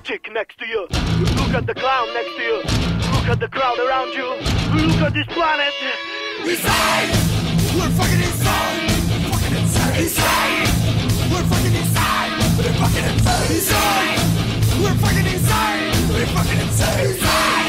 chick next to you. Look at the clown next to you. Look at the crowd around you. Look at this planet. Inside! We're fucking inside! Fucking insane! Inside! We're fucking inside! We're fucking insane! Inside! We're fucking inside! We're fucking insane! Inside!